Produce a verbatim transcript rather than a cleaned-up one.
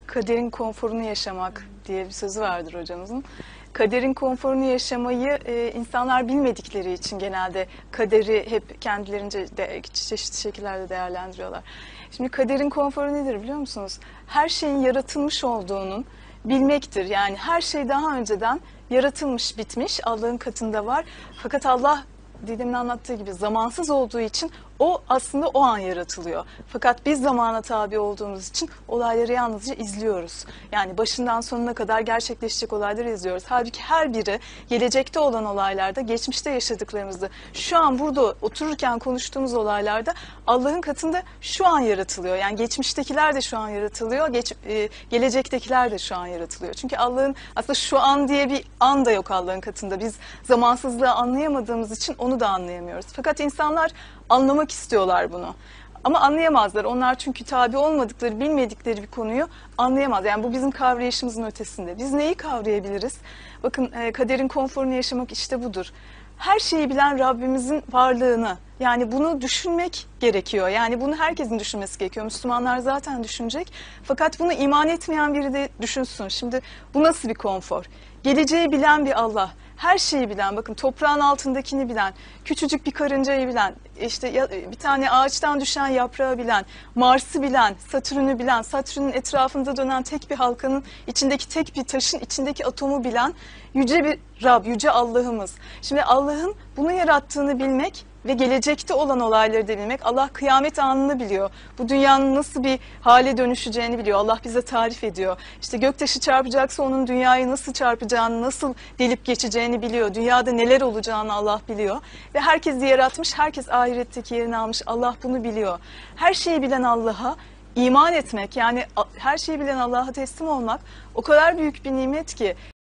Kaderin konforunu yaşamak diye bir sözü vardır hocamızın. Kaderin konforunu yaşamayı e, insanlar bilmedikleri için genelde kaderi hep kendilerince de, çeşitli şekillerde değerlendiriyorlar. Şimdi kaderin konforu nedir biliyor musunuz? Her şeyin yaratılmış olduğunun bilmektir. Yani her şey daha önceden yaratılmış, bitmiş, Allah'ın katında var. Fakat Allah, Didem'in anlattığı gibi, zamansız olduğu için o aslında o an yaratılıyor. Fakat biz zamana tabi olduğumuz için olayları yalnızca izliyoruz. Yani başından sonuna kadar gerçekleşecek olayları izliyoruz. Halbuki her biri gelecekte olan olaylarda, geçmişte yaşadıklarımızda, şu an burada otururken konuştuğumuz olaylarda Allah'ın katında şu an yaratılıyor. Yani geçmiştekiler de şu an yaratılıyor, geç, e, gelecektekiler de şu an yaratılıyor. Çünkü Allah'ın aslında şu an diye bir an da yok Allah'ın katında. Biz zamansızlığı anlayamadığımız için onu da anlayamıyoruz. Fakat insanlar anlamak istiyorlar bunu. Ama anlayamazlar. Onlar çünkü tabi olmadıkları, bilmedikleri bir konuyu anlayamaz. Yani bu bizim kavrayışımızın ötesinde. Biz neyi kavrayabiliriz? Bakın, kaderin konforunu yaşamak işte budur. Her şeyi bilen Rabbimizin varlığını, yani bunu düşünmek gerekiyor. Yani bunu herkesin düşünmesi gerekiyor. Müslümanlar zaten düşünecek. Fakat bunu iman etmeyen biri de düşünsün. Şimdi bu nasıl bir konfor? Geleceği bilen bir Allah, her şeyi bilen, bakın toprağın altındakini bilen, küçücük bir karıncayı bilen, işte bir tane ağaçtan düşen yaprağı bilen, Mars'ı bilen, Satürn'ü bilen, Satürn'ün etrafında dönen tek bir halkanın içindeki tek bir taşın içindeki atomu bilen yüce bir Rab, yüce Allah'ımız. Şimdi Allah'ın bunu yarattığını bilmek ve gelecekte olan olayları da bilmek, Allah kıyamet anını biliyor. Bu dünyanın nasıl bir hale dönüşeceğini biliyor. Allah bize tarif ediyor. İşte göktaşı çarpacaksa onun dünyayı nasıl çarpacağını, nasıl delip geçeceğini biliyor. Dünyada neler olacağını Allah biliyor. Ve herkesi yaratmış, herkes ahiretteki yerini almış. Allah bunu biliyor. Her şeyi bilen Allah'a iman etmek, yani her şeyi bilen Allah'a teslim olmak o kadar büyük bir nimet ki.